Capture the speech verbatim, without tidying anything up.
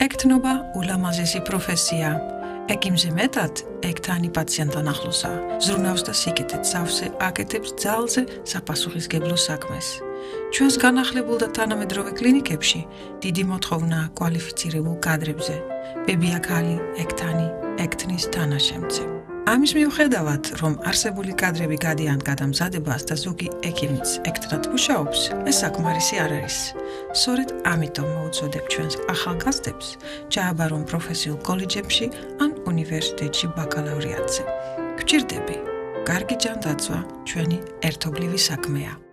ექთნობა ულამაზესი პროფესია. ეკიმზე მეტად ექთანი პაციენტთან ახლოსაა. ზრუნავს და სიკეთით სავსე აკეთებს ძალზე საპასუხისმგებლო საქმეს. ჩვენს განახლებულ და თანამედროვე კლინიკებში დიდი მოთხოვნაა კვალიფიცირებულ კადრებზე. ბებიაქალი, ექთანი, ექთნის თანაშემწე. ამის მიუხედავად, რომ არსებული კადრები გადიან გადამზადებას და ზოგი ექიმიც ექთნად მუშაობს, ეს საკმარისი არ არის. სწორედ ამიტომ მოუწოდებ ჩვენს ახალგაზრდებს ჩააბარონ პროფესიულ კოლეჯებში ან უნივერსიტეტში ბაკალავრიატზე. გჭირდები, კარგი ჯანდაცვა ჩვენი ერთობლივი საქმეა.